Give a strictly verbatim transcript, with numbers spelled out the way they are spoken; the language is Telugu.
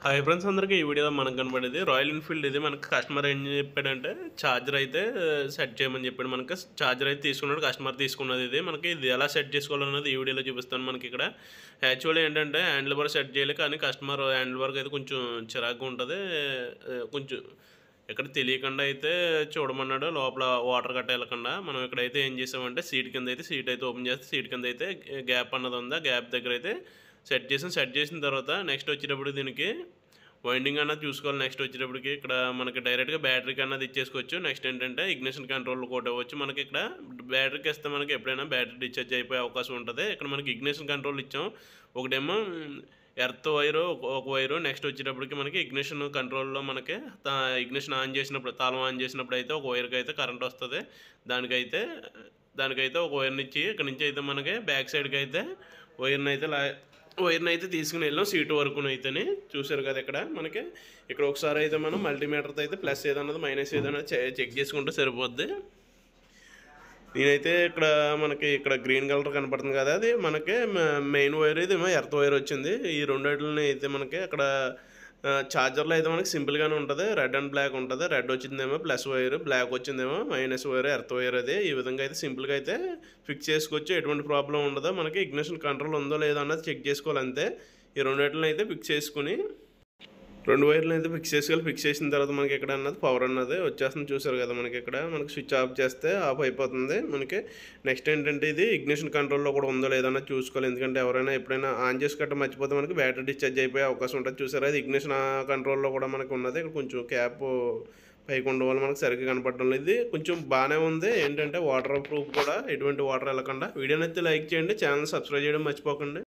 హాయ్ ఫ్రెండ్స్, అందరికీ ఈ వీడియోలో మనకు కనబడేది రాయల్ ఎన్ఫీల్డ్. ఇది మనకు కస్టమర్ ఏం చెప్పాడంటే ఛార్జర్ అయితే సెట్ చేయమని చెప్పాడు. మనకి ఛార్జర్ అయితే తీసుకున్నాడు, కస్టమర్ తీసుకున్నది. ఇది మనకి ఇది ఎలా సెట్ చేసుకోవాలన్నది ఈ వీడియోలో చూపిస్తాను. మనకి ఇక్కడ యాక్చువల్లీ ఏంటంటే హ్యాండిల్ బార్ సెట్ చేయాలి, కానీ కస్టమర్ హ్యాండిల్ బార్కి అయితే కొంచెం చిరాకుగా ఉంటుంది. కొంచెం ఇక్కడ తెలియకుండా అయితే చూడమన్నాడు, లోపల వాటర్ గట్ట వెళ్ళకుండా. మనం ఇక్కడైతే ఏం చేసామంటే సీట్ కింద అయితే సీట్ అయితే ఓపెన్ చేస్తే సీట్ కింద అయితే గ్యాప్ అన్నది ఉందా, గ్యాప్ దగ్గర అయితే సెట్ చేసాం. సెట్ చేసిన తర్వాత నెక్స్ట్ వచ్చేటప్పుడు దీనికి వైండింగ్ అన్నది చూసుకోవాలి. నెక్స్ట్ వచ్చేటప్పటికి ఇక్కడ మనకి డైరెక్ట్గా బ్యాటరీకి అన్నది ఇచ్చేసుకోవచ్చు. నెక్స్ట్ ఏంటంటే ఇగ్నిషన్ కంట్రోల్ కూడా ఇవ్వచ్చు. మనకి ఇక్కడ బ్యాటరీకి ఇస్తే మనకి ఎప్పుడైనా బ్యాటరీ డిశ్చార్జ్ అయిపోయే అవకాశం ఉంటుంది. ఇక్కడ మనకి ఇగ్నిషన్ కంట్రోల్ ఇచ్చాం. ఒకటేమో ఎర్త్ వైరు, ఒక వైరు. నెక్స్ట్ వచ్చేటప్పటికి మనకి ఇగ్నిషన్ కంట్రోల్లో మనకి ఇగ్నిషన్ ఆన్ చేసినప్పుడు, తాళం ఆన్ చేసినప్పుడు అయితే ఒక వైర్కి అయితే కరెంట్ వస్తుంది. దానికైతే దానికైతే ఒక వైర్ని ఇచ్చి ఇక్కడ నుంచి అయితే మనకి బ్యాక్ సైడ్కి అయితే వైర్ని అయితే లా వైర్ని అయితే తీసుకుని వెళ్ళాం సీటు వరకు. అయితేనే చూసారు కదా ఇక్కడ మనకి. ఇక్కడ ఒకసారి అయితే మనం మల్టీమీటర్తో అయితే ప్లస్ ఏదన్నది మైనస్ ఏదన్నది చెక్ చేసుకుంటే సరిపోద్ది. నేనైతే ఇక్కడ మనకి ఇక్కడ గ్రీన్ కలర్ కనపడుతుంది కదా, అది మనకి మెయిన్ వైర్. ఇది ఎర్త్ వైర్ వచ్చింది. ఈ రెండింటిని అయితే మనకి అక్కడ ఛార్జర్లో అయితే మనకి సింపుల్గానే ఉంటుంది. రెడ్ అండ్ బ్లాక్ ఉంటుంది. రెడ్ వచ్చిందేమో ప్లస్ వైర్, బ్లాక్ వచ్చిందేమో మైనస్ వైర్, ఎర్త్ వైర్. అది ఈ విధంగా అయితే సింపుల్గా అయితే ఫిక్స్ చేసుకోవచ్చు. ఎటువంటి ప్రాబ్లం ఉండదు. మనకి ఇగ్నిషన్ కంట్రోల్ ఉందో లేదో అన్నది చెక్ చేసుకోవాలి అంతే. ఈ రెండింటిని అయితే ఫిక్స్ చేసుకుని రెండు వైర్లు అయితే ఫిక్స్ చేసుకోవాలి. ఫిక్స్ చేసిన తర్వాత మనకి ఇక్కడ అన్నది పవర్ అన్నది వచ్చేస్తుంది. చూసారు కదా మనకి ఇక్కడ మనకి స్విచ్ ఆఫ్ చేస్తే ఆఫ్ అయిపోతుంది మనకి. నెక్స్ట్ ఏంటంటే ఇది ఇగ్నిషన్ కంట్రోల్లో కూడా ఉందో లేదన్నా చూసుకోవాలి. ఎందుకంటే ఎవరైనా ఎప్పుడైనా ఆన్ చేసి కట్ట మర్చిపోతే మనకి బ్యాటరీ డిశ్చార్జ్ అయిపోయే అవకాశం ఉంటుంది. చూసారా, అది ఇగ్నిషన్ కంట్రోల్లో కూడా మనకి ఉన్నది. ఇక్కడ కొంచెం క్యాప్ పైకి ఉండడం వల్ల మనకి సరిగ్గా కనపడడం లేదు. ఇది కొంచెం బాగానే ఉంది. ఏంటంటే వాటర్ ప్రూఫ్ కూడా, ఎటువంటి వాటర్ వెళ్ళకుండా. వీడియోని అయితే లైక్ చేయండి, ఛానల్ సబ్స్క్రైబ్ చేయడం మర్చిపోకండి.